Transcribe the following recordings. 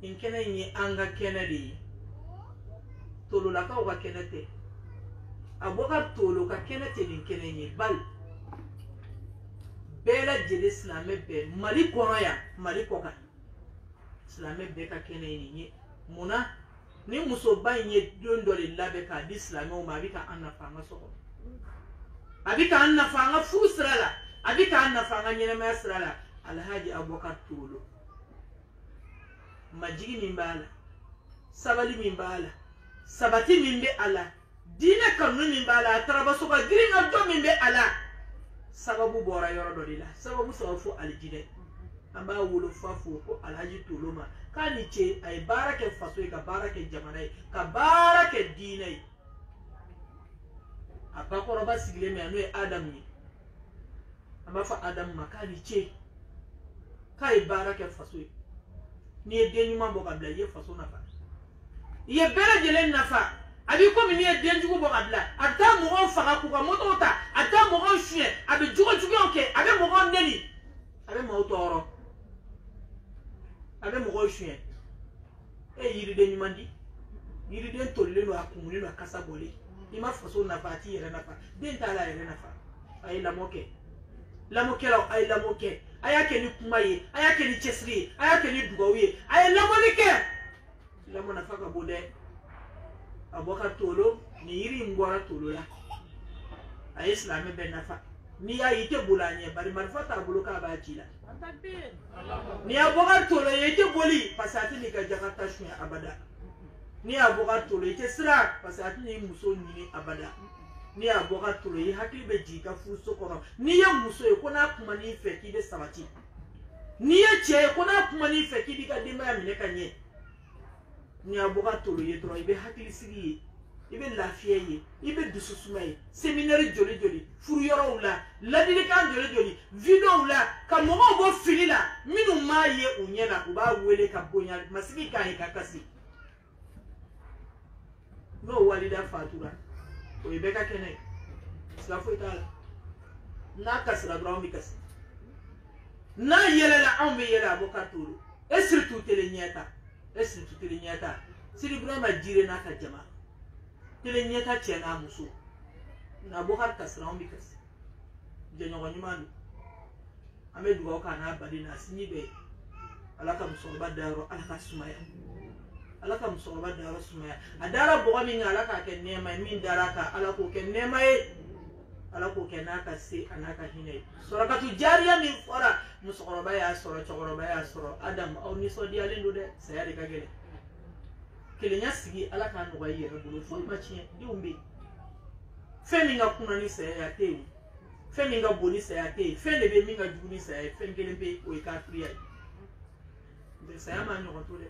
in kene yi anga kene di tolo la ka wa kene te aboka tolo ka kene te din kene yi bal bela jeli islame be mali kono ya mali koka islame be ka kene yi muna ni muso ba yi don dole labe ka di islame o ma bi ka annafa masoko abika annafa nga fusrala abika annafa nga nyene masrala alhaji abubakar tolo majigi mimbala sabali mimbala sabati mimbe ala dina kanu mimbala tarabaso ka giringa do mimbe ala sababu bora yoro do dila sababu sawafu aljide amba wulo fafu ko alhaji tolo ma kani ce ay barake faso ka barake jamanai ka barake dinai abakoro ba sigile me anu adam ni amba fa adam makani ce kai barake faso ni edeni mambo kabla ye faso nafa ye bere jelen nafa abi ko mi ni edeni jugo bo kabla ata mo on faka ku ka moto ta ata mo on chien abi jugo jugo onke abi mo on neni abi mo toro abi mo on chien e yiri de ni mandi yiri de tolle no akumule no akasa bole ima faso nafa ti yere nafa den ta la yere nafa ay la moke la ay ayake ni kumaye ayake ni chesri ayake ni dugawiye ay lamonike lamona faka bode aboka tolo ni yiri ngora tolo la ay islame ben nafa ni ya yite bulanye bari marfata buluka ba jila ni aboka tolo yite boli pasati ni ka jakata shu abada ni aboka tolo yite sira pasati ni muso ni abada ni aboka tolo yi hakili be jika fu sokono ni ya muso e kona kuma ni fe ki be sabati ni ya che kona kuma ni fe ki bi ka dimba ya mine kanye ni aboka tolo ye tro ibe hakili sigi ibe lafiye ye ibe dususuma ye seminari joli joli furu yoro la ladili kan joli joli video la ka mo bo fili la minu ma ye unyena uba wele ka bonya masigi kan ka kasi no walida fatura o ibeka kene slafo itala na kasra drum bikas na yelela ambe yela aboka tolo esritu tele nyata siri brama jire na ka jama tele nyata chena muso na aboka kasra bikas jenyo nyimanu ame duwa kana badina sinyibe alaka musoba daro alaka sumaya alaka musoba daro sumaya adara boga minga alaka ke nema min daraka alako ke nema alako ke naka se anaka hine sorakatu jariya min fora musoba ya soro chogoroba ya soro adam au ni so dia lendo de sayade kagele kelenya sigi alaka no yere bulu fo machi di umbe feminga kuna ni saya te feminga boni saya te fende be minga juguni saya fengele be o ka priya de saya ma nyogo to de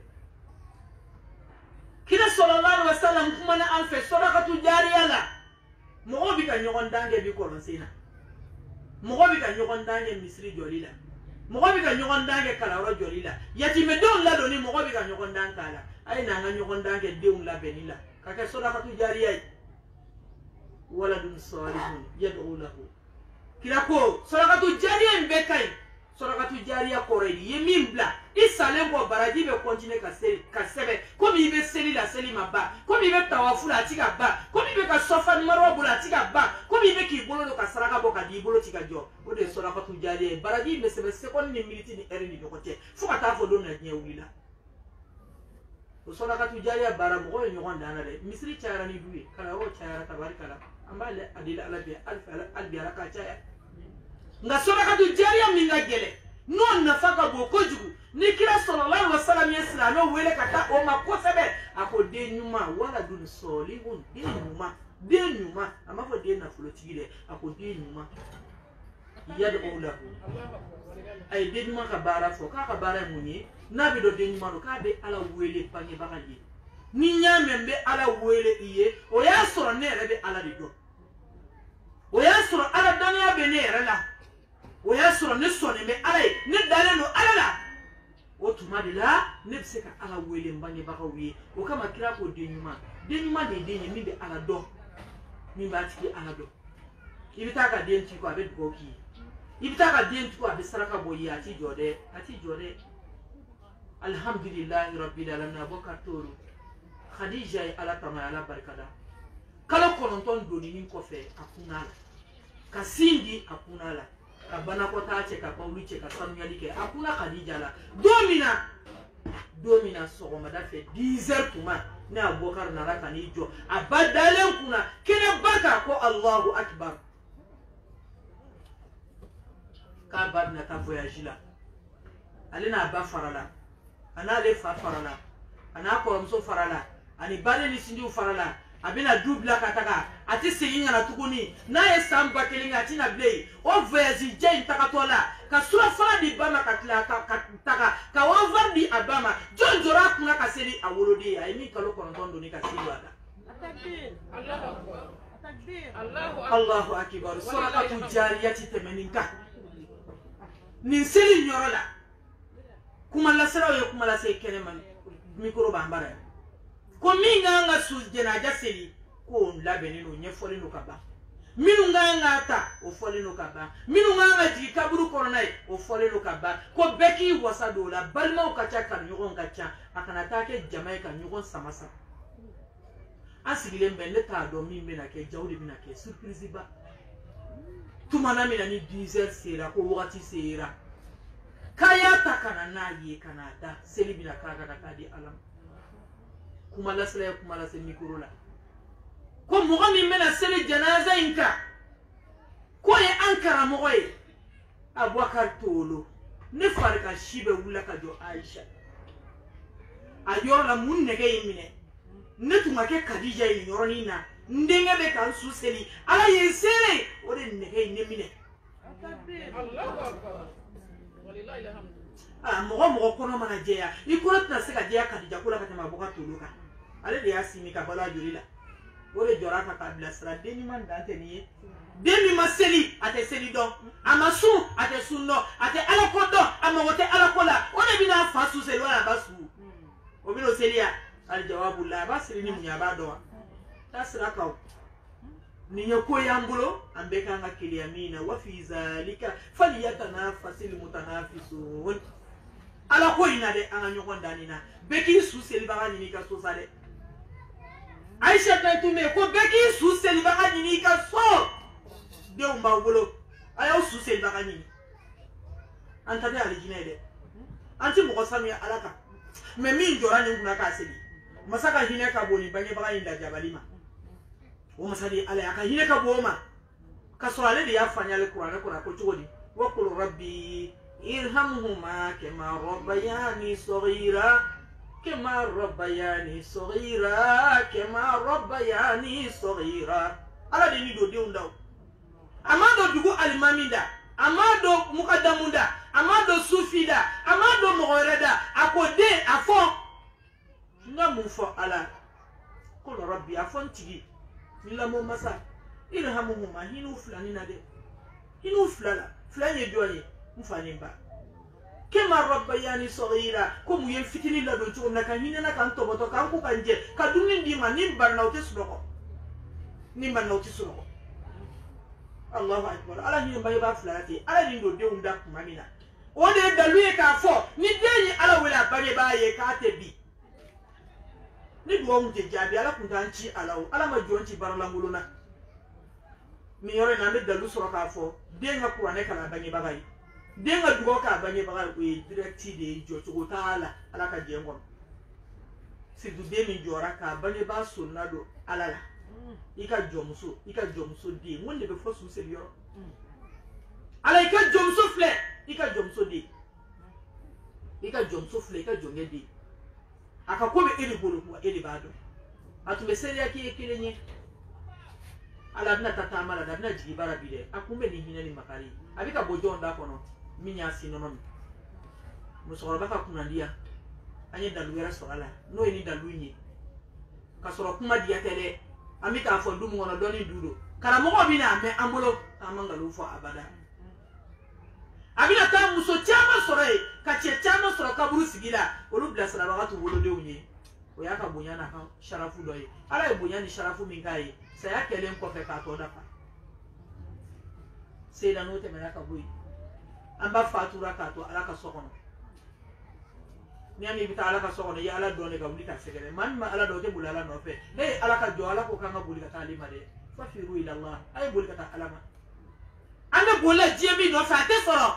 kila sallallahu alaihi wasallam kuma na anfe sadaqatu jariya la mo bi ka nyogon dange bi ko sina mo bi ka nyogon dange misri jolila mo bi ka nyogon dange kala ro jolila yatime don la doni mo bi ka nyogon dange kala ay na nga nyogon dange deun la benila kaka sadaqatu jariya wala dun salihun yad'u lahu kila ko sadaqatu jariya mbekai sadaqatu jariya koredi yemimbla isalen ko baraji be continuer ka sebe comme il be seli la seli maba comme il be tawafu la tika ba comme il be ka sofa maro bula tika ba comme il be ki bolo ka saraka bo ka di bolo tika jo o de sadaqatu jariya baraji be sebe seconde ni minute ni heure ni dokote fu ka ta fo do na nyewila o sadaqatu jariya bara mo ko nyogon dana de misri chara ni duwe kala o chara tabarikala ambale adila alabi albi alaka chaya nga sadaqatu jariya minga gele non nafaka boko jugu ni kira sallallahu alaihi wasallam yeslamo wele kata o makosebe ako de nyuma wala dun solihun de nyuma amafo de na flotile ako de nyuma yad'u lahu ay de nyuma ka bara fo ka bara munye nabi do de nyuma ka be ala wele pange bakaje ni nyamembe ala wele iye o ya soro ne rebe ala de do o ya soro ala dania be ne rela o ya soro ne sone me ala ne dale no ala la o tuma de la ne se ka ala wele mbanye bakawe o kama kira ko de nyuma de mi be ala do mi ba ti ala do ibita ka de nti ko abe do ki ibita ka de nti ko abe saraka boyi ati jode alhamdulillahi rabbil alamin abubakar toro khadija ye ala tama ala barkada kala kolonton donini kofe akuna la ka sindi akuna la ka banakota che ka paulu che ka samyali ke akuna khadija la domina sogomada fe 10h tuma ne abubakar nara kani jo abadalen kuna kene baka ko allahu akbar ka badna ta voyage la alina ba farala ana le fa farala ana ko mso farala ani bale ni sindi farala abina dubla kataka ati seginga na tukuni na esamba kelinga tina blei o voyage je intakatola ka sura fara di bama katla ka wavar di abama jonjora kuna kaseli awolodi ay mi kalo kontondo ni kaseli wala takbir Allahu akbar sarakatu jariyati temeninka ni seli nyorola kuma la sera yo kuma la se keneman mikro bambara ko minga nga su jenaja seli ko labeni no nyefoli no kaba minu nga ta o foli no kaba minu nga ji kaburu koronai o foli no kaba ko beki wasado la balma o kacha kan nyugon kacha akana take jamaica nyugon samasa asigile mbende ta do mimbe na ke jawdi bina ke surprise ba tumana mina ni 10h sera ko wakati sera kaya takana na ye kanada seli bina kaga da kadi alam kuma la sele mikro la ko moga min mena sele janaza inka ko ye ankara mogo ye abubakar tolo ne farika shibe wula ka jo aisha a yoro la mun nege yimine ne tuma ke khadija yi yoro ni na ndenge be kan su seli ala ye sele o de nege ne mine Allahu akbar walillahi alhamd mogo kono mana jeya i kono tna se ka jeya khadija kula ka tema abubakar tolo ka ale de yasimi ka bala joli la ore jora ka kabila sra demi man dante ni demi maseli ate seli do amasu ate sunno ate ala kodo amawote ala kola one bina fasu seli wala basu obino selia al jawabu la basri ni munyaba do tasra ka ni yako yambulo ambeka nga kiliyamina wa fi zalika falyatanafasil mutanafisun ala ko ina de anga nyoko ndanina beki su seli baga ni ka so sale Aisha tantume ko beki su seli baga ni ka so de umba bolo ayo su seli baga ni anta de alijine de anti mo sami alaka me min jora ni nguna ka seli masaka hine ka boni banye baga inda jabalima o masali ala aka hine ka boma ka so ale de ya fanya le qur'an ko chogodi wa qul rabbi irhamhuma kama rabbayani saghira كما ربياني صغيرا ala de ni do de undao amado dugu alimaminda amado mukadamunda amado sufida amado mogoreda akode afo nga mufo ala ko rabbi afon tigi mila mo masa irhamuhuma hinu fulani na de hinu fulala fulani doye mfanimba kema rabbayani saghira ko mu yefitini la do tuko naka hinena kan toboto kan ku kanje kaduni ndima nimbar nawte suloko Allahu akbar ala ni mbaye ba flati ala ni do de unda kumamina o de daluye ka fo ni deni ala wala bage ba ye ka tebi ni do mu te jabi ala kuntanci ala ma jonci barlanguluna mi yore na me dalu soro ka fo de nga ku ane kala bage ba bai denga dugo ka banye baga we directi de joto taala ala ka jengon si du de min jora ka banye ba sunnado alala ika jomso de wonde be fosu se biyo ala ika jomso fle ika jomso de ika jonge de aka ko be eri bolo ko eri bado atu be seria ki ekelenye ala na tata mala da na jibara bide akumbe ni hinani makari abika bojo nda kono minya sinonon musoro baka kunandia anye daluera sorala no eni dalunyi kasoro kuma dia tele amika fo ndumu ngono doni dudo kala mo bina me ambulo amangalu fo abada abina ta muso chama sore ka chama soro kaburu sigila olu blasara baka tu wolo de unye o yaka bunyana ka sharafu doye ala e bunyani sharafu mingai saya kelen ko fe ka to dafa seda note me ka boy amba fatura ka to ala ka sokono ni ami bita ala ka sokono ya ala done ka wuli ka segere man ma ala do te bulala no fe hey ala ka jo ala ko kanga buli ka talima de fafiru ila allah ay buli ka ta alama anda bola jemi no fa te soro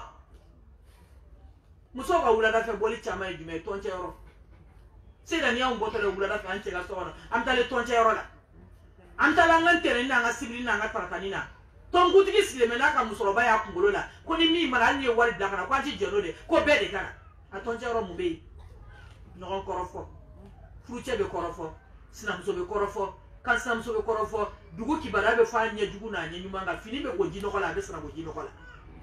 muso ka wula da fe boli chama e jume tonche euro sida ni am botale wula da fe anche ga sokono am tale tonche euro la am tala ngan tere na nga sibili na nga taratanina ton gutigi sile mena ka musoro ba ya kungolo la ko ni mi mara ni wali da kana kwa ti jeno de ko be de kana a tonche euro mu be no korofo fruche be korofo sinamso be korofo kan sinamso be korofo dugu kibara be fa nya dugu na nya nyuma nga fini be goji no kola be sina goji no kola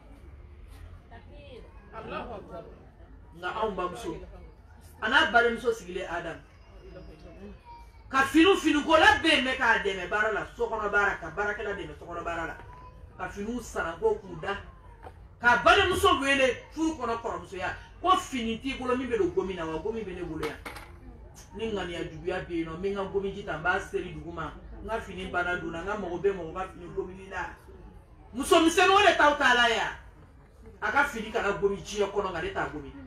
Allahu akbar nga amba muso ana bare muso sigile adam ka finu ko la be me ka de me barala sokono baraka baraka la de me sokono barala ka finu sara ko kuda ka bare muso wele fu kono koro muso ya ko fini ti ko lo mi be do gomina wa gomi be ne bolo ya ni ngani ya dubu ya be no mi nga gomi jita ba seri duguma nga fini bana duna nga mo be mo ba fini gomi la muso miseno le tautala ya aka fini kana gomi ji ya kono ngale ta gomi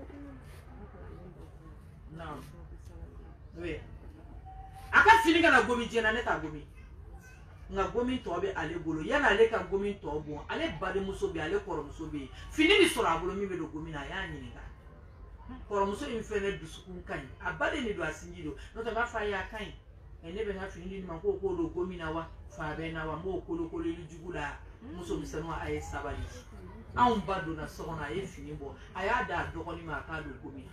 naam we aka fini kana gomi ji na ne ta gomi nga gomi to be ale bolo yana ale ka gomi to bon ale bade muso be ale koro muso be fini ni sora bolo mi be do gomi na ya nyini ga koro muso infene dusukun kan abade ni do asinjido no to ma fa ya kan ene be na fini ni man ko do gomi na wa fa be na wa mo ko lo li jugula muso misano aye sabali an bado na sona aye fini bo aya da do ko ni ma ka do gomi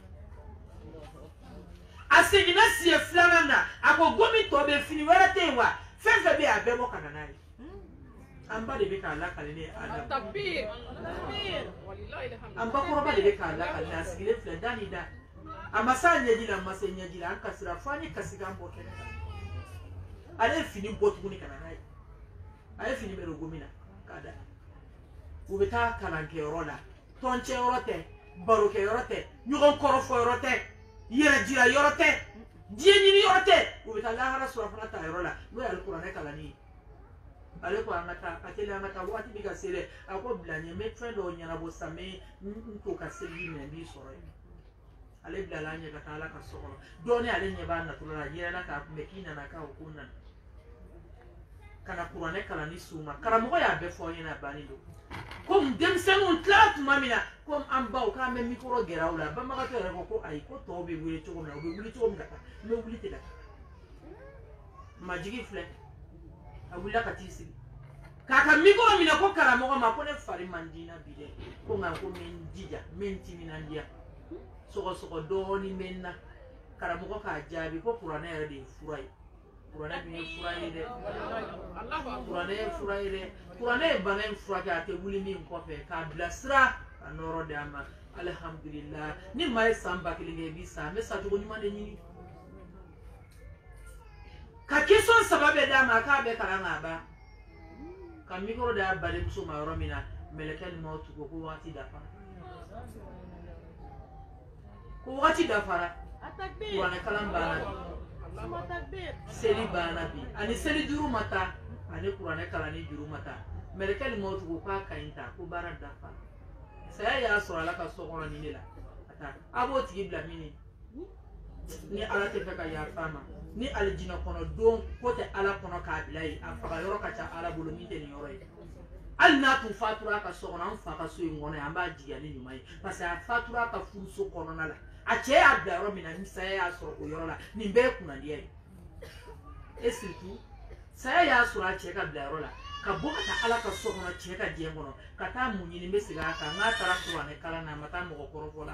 asegina sie flananda ako gomi to be fini wala tewa fefe be abemo kana nayi amba de be ka la kale ne adam takbir wallahi alhamdulillah amba ko roba de be ka la kale asigile fle dani da amasanya jila masenya jila an kasira fani kasiga mbo kene ale fini botu ni kana nayi ale fini be gomina kada ubeta kana ke rola tonche rote baroke rote nyugon korofo rote yera jira yorote dieni ni yorote ubeta la hara sura fana ta yorola no ya alquran kala ni alquran ngata atele ngata wati biga sele ako blanye me friendo nyana bo same nko ka seli me bi soro ale blala nya kata ala ka soro doni ale nya ba na tulala yera na ka mekina na ka okunna kana qur'ane kala ni suma karamo ya be fo nyina bani do comme dem senu tlat mamina comme ambao ka me mikro geraula ba maga tere ko ay ko to be wuri to na be wuri to ngata me wuri te da majigi fle awula katisi kaka mikro mina ko karamo ma ko ne fari mandina bide ko nga ko men jija men timina ndia soko doni menna karamo ko ka jabi ko qur'ane ya de furai Kurane bi furai de Kurane furai de Kurane banen furaga te wuli min ko fe ka blasra anoro de ama alhamdulillah ni mai samba kilinge bi sa me sa to ni mane ni ka keson sababe da ma ka be karanga ba ka mikoro da bale muso ma romina melekal mautu ko wati da fa ko wati da fara Kurane kalamba seli bana bi ani seli juru mata ani qur'ane kala ni juru mata melekali motu ko ka kainta ko bara dafa saya ya so ala ka so kono ni la ata abo tigi bla mini ni ala te feka ya fama ni aljina kono don kote ala kono ka bilai afa yoro ka ta ala bulu ni ni yoro al na tu fatura ka so kono an fa ka so ngone amba jiya ni nyumai parce a fatura ka fu so kono na la ache abda romina ni saya ya so ko yoro la ni be kuna ndiye et surtout saya ya so a che ka bla yoro la ka boka ta ala ka so kono che ka die ngono ka ta munyi ni be siga ka na tara ko ne kala na mata mo ko rofola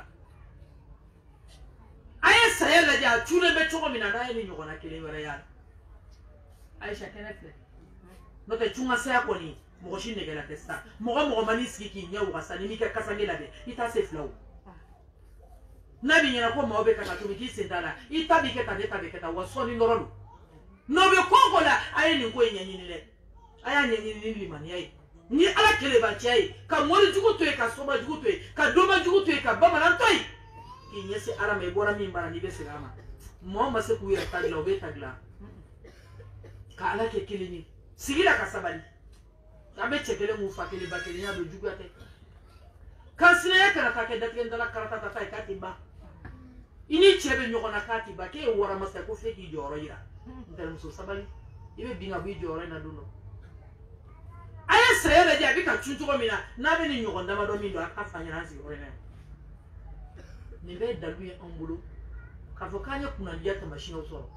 aye saya la ja chule be choko mina na ni nyogona kele wera ya aisha kenefle no te chunga saya ko ni mo shi ne gela testa mo mani siki nya wa sani mi ka kasangela de ita se flow nabi nyana ko maobe kata tumiki sendala ita bi keta deta be keta wasoni ndorolu no be kongola aye ni ko nyanyi ni le aya nyanyi ni limani ai ni ala kele ba chai ka mori jugo to e ka soba jugo to e ka doma jugo to e ka bama nan toy ki nyese ara me bora mi mbara ni be selama mo ma se ku ya tagla obe tagla ka ala ke kele ni sigila ka sabali abe chekele mu fa kele ba kele nya do jugo ate kan sine ya karata ke datgen dala karata tata ka timba ini chebe nyokona kati ba ke wara masa ko feki joro ira ndel muso sabali ibe binga bi joro na duno aya sere ja bi ka chunchu ko mina na be ni nyokonda ma do mi do aka fanya na si ore na ni be dalu ye ambulo ka fokanya kuna ndia tamashio so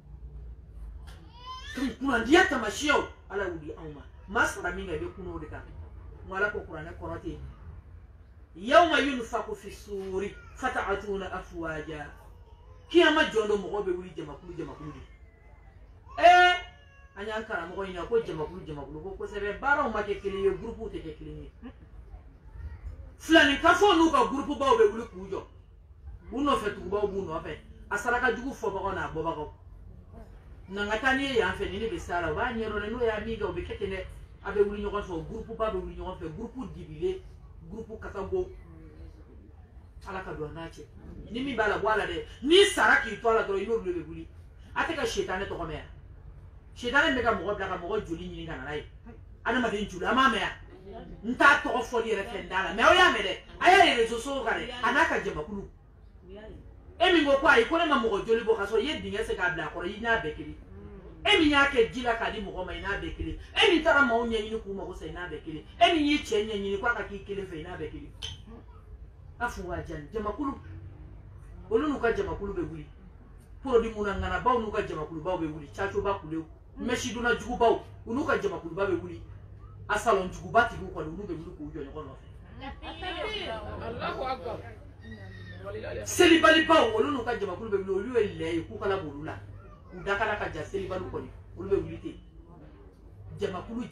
kuna ndia tamashio ala wudi auma masara minga be kuno de ka wala ko qur'ana korati yawma yunfaku fi suri fata'atuna afwaja kiyama jondo mo be wuli jamakulu di anya kara mo ina ko jamakulu ko sebe baro ma ke kiliye groupe te ke kiliye flani ka fo nu ka groupe ba be wuli kujo uno fetu ba buno ape asaraka jugu fo ba na bo ba ko na ngatani ya fe ni be sala ba nyero no ya miga o be ketene abe wuli nyoko so groupe ba be wuli nyoko fe groupe dibile groupe kasago ala ka do nache ni mi bala wala de ni saraki to ala to ino be wuli ateka shetane to komea shetane me ka mo bla ka mo joli ni kana nai ana ma den jula ma me ya nta to fo di refendala me o ya me de aya rezo so kare anaka jema kulu emi ngo kwa ikole ma mo joli bo kaso ye dinga se ka bla ko ina bekili emi nya ke jila ka di mo ma ina bekili emi tara ma onye ni ku mo ko se ina bekili emi yi chenye ni kwa ka ki kile fe ina bekili afu wa jan jamakulu olunu ka jamakulu be wuli poro di muna ngana baw nu ka jamakulu baw be wuli chacho ba kule meshi duna jugu baw unu ka jamakulu ba be wuli asalon jugu bati ku ko unu be wuli ku jo nyoko no Allahu akbar selibali baw olunu ka jamakulu be wuli olu ele ku kala bolula udakala ka ja selibali ko ni olu be wuli te jamakulu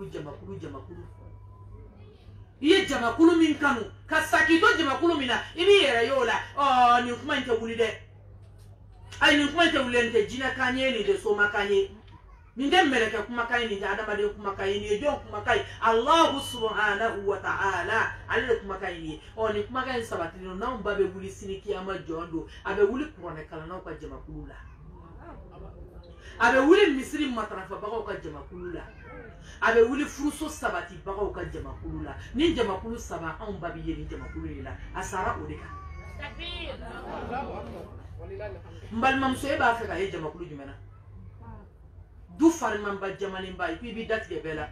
iye jamakulu min kanu ka sakito jamakulu mina ibi yere yola ni kuma inte wuli de ay ni kuma inte wuli nte jina kanye ni de so makanye ni de meleke kuma kanye ni de adama de kuma kanye ni de kuma kanye Allah subhanahu wa ta'ala ale kuma kanye ni kuma kanye sabati no na mbabe wuli sini kiyama jondo abe wuli kurone kala na ka jamakulu la abe wuli misri matrafa bako ka jamakulu la abe wuli furuso sabati bagaw ka jamakulu la ni jamakulu saba on babi ye ni jamakulu la asara odeka takbir Allahu akbar walillahi mbal mamso e ba fe ka ye jamakulu jumena du farman ba jamani ba ipi bi datge bela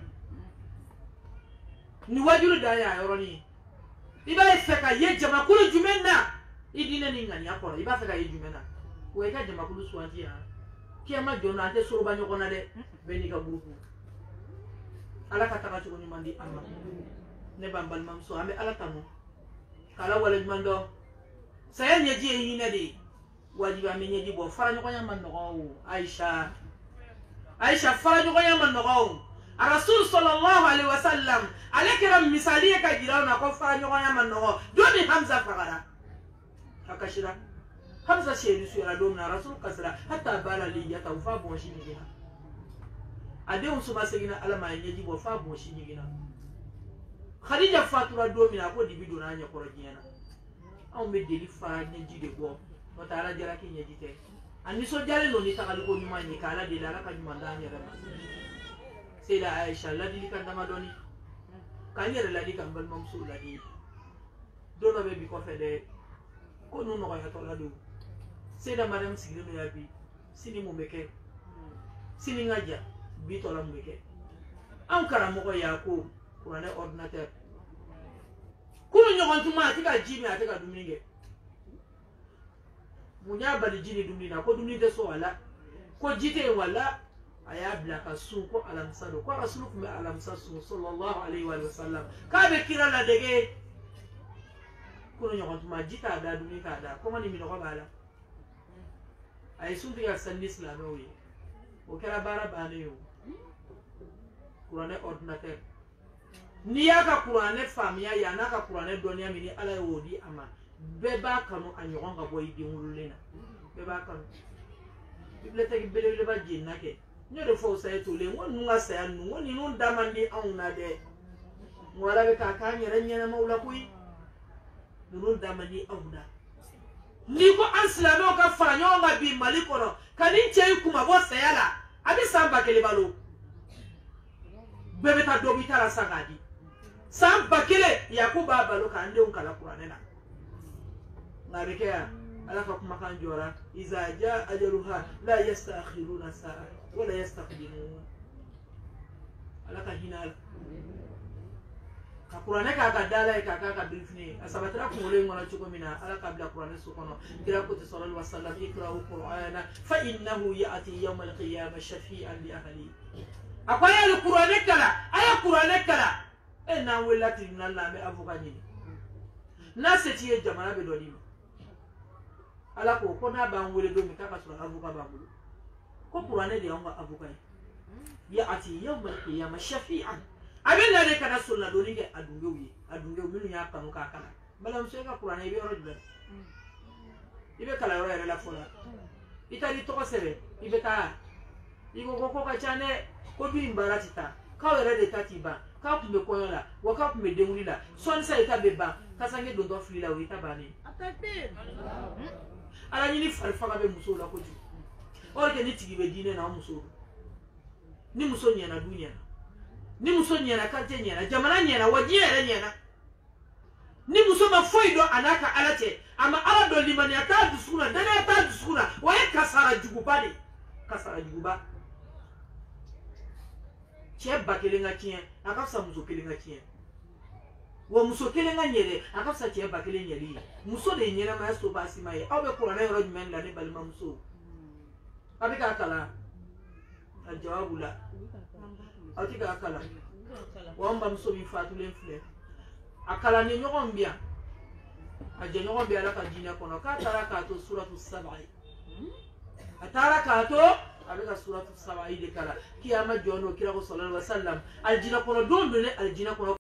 ni wajuru da ya yoroni iba fe ka ye jamakulu jumena idine ni ngani akora iba fe ka ye jumena we ka jamakulu swanti ya kiyama jona ante soroba nyokona de beni ka grupu ala ka taga cogo ɲuman di an ma ne b'an balimamuso an bɛ ala tanu k'ala waleɲuman dɔn saya ɲɛji ye hinɛ de ye wajibi an bɛ ɲɛji bɔ faraɲɔgɔnya ma nɔgɔ o Aisha faraɲɔgɔnya ma nɔgɔ o a rasul sallallahu alaihi wasallam ale kɛra misali ye ka jira na ko faraɲɔgɔnya ma nɔgɔ don min Hamza fagara a kasira Hamza seedi suyara don min na rasul kasira hatta bala liyata u fa bɔnsi ɲiginna adenw soma segina ala ma ɲɛji bɔ fa bɔnsi ɲiginna Khadija fatura don min na ko dibi donna a ɲɛkɔrɔ diɲɛ na anw bɛ deli fara ɲɛji de bɔ n'o tɛ ala jara k'i ɲɛji tɛ a nisɔndiyalen don ni tagaliko ɲuman ye k'ala deli ala ka ɲuman d'an yɛrɛ ma Seyda Aisha ladilikan damadɔni k'an yɛrɛ ladi k'an balimamusow ladi don dɔ bɛ bi kɔfɛ dɛ ko nu nɔgɔyatɔla don Seyda Mariam sigilen don ya bi sini mun bɛ kɛ sini n ka ja bi tɔla mun bɛ kɛ anw karamɔgɔ y'a ko kuranɛ ordinateur kunu ɲɔgɔn tuma a tɛ ka ji min a tɛ ka dumuni kɛ mun y'a bali ji ni dumuni na ko dumuni tɛ so a la ko ji tɛ yen wala a y'a bila ka sun ko alamisa don ko rasulu tun bɛ alamisa sun sallallahu alaihi wa sallam k'a bɛ kira ladege kunu ɲɔgɔn tuma ji t'a da dumuni t'a da kɔngɔ ni minɔgɔ b'a la a ye sun tigɛ ka seli ni silamɛw ye o kɛra baara bannen ye o kuranɛ ordinateur n'i y'a ka kuranɛ faamuya ye a n'a ka kuranɛ dɔnniya min ni ala y'o di a ma bɛɛ b'a kanu a ɲɔgɔn ka bɔ i den wololen na bɛɛ b'a kanu bibiliothèque belebeleba jenina kɛ n y'o de fɔ o saya tolen n ko ninnu ka saya ninnu n ko ninnu da man di anw na dɛ n ko ala bɛ k'a k'an yɛrɛ ɲɛnamaw la koyi ninnu da man di anw na n'i ko an silamɛw ka fara ɲɔgɔn kan bi Mali kɔnɔ ka nin cɛ in kuma bɔ saya la a bɛ san 1000 balo bɛɛ bɛ taa dɔ b'i ta la san k'a di san 1000 Yakubu b'a balo k'an denw kalan kuranɛ na nka a bɛ kɛ yan ala ka kuma kan jora iza jaa ajaluha la yastakhiruna sa'a wala yastaqdimun ala ka hinal ka qur'ane ka ka dala ka bilfini asabatra ko le ngona chuko mina ala ka bla qur'ane su kono kira ko sallallahu alaihi wasallam ikra'u qur'ana fa innahu ya'ti yawm al-qiyamah shafi'an li ahli akwaya al-qur'ane kala aya qur'ane kala na welati nalla me avocat ni na setiye jamana be doni ala ko na ba wele do mi ka ka sura avocat ba bulu ko qur'ane de on avocat ya'ti yawm al-qiyamah shafi'an abin da ne kana sunna doni ke adungewi minu ya kanu ka kana bala mse ka qur'ane ibe rojba ibe kala yoro yere la fola itali to sebe ibe ka igo ko ka chane ko bi mbarati ta ka yere de tatiba ka kumbe koyola wa ka kumbe demulila son sa ita beba ka sange do do flila wi tabani atate ala ni farfa ka be muso la ko ju orke ni tigi be dine na muso ni muso nyana dunya ni muso nyana kante nyana jamana nyana wajiere nyana ni muso ma foido anaka alate ama ala do limani ata dusuna dana ata dusuna wa kasara jugubani kasara juguba cheba kelenga tien akafsa muso kelenga tien wa muso kelenga nyere akafsa cheba kelenga nyeri muso de nyera ma so basi mai abe ko na yoro men la ne balma muso abika kala aljawabu la atika akala wamba muso mi fatulen fle akala ni nyogon bia aje nyogon bia la ka dina kono ka taraka to suratu sab'i ataraka to abeka suratu sab'i de kala kiyama jono kira ko sallallahu alaihi wasallam aljina kono don ne aljina kono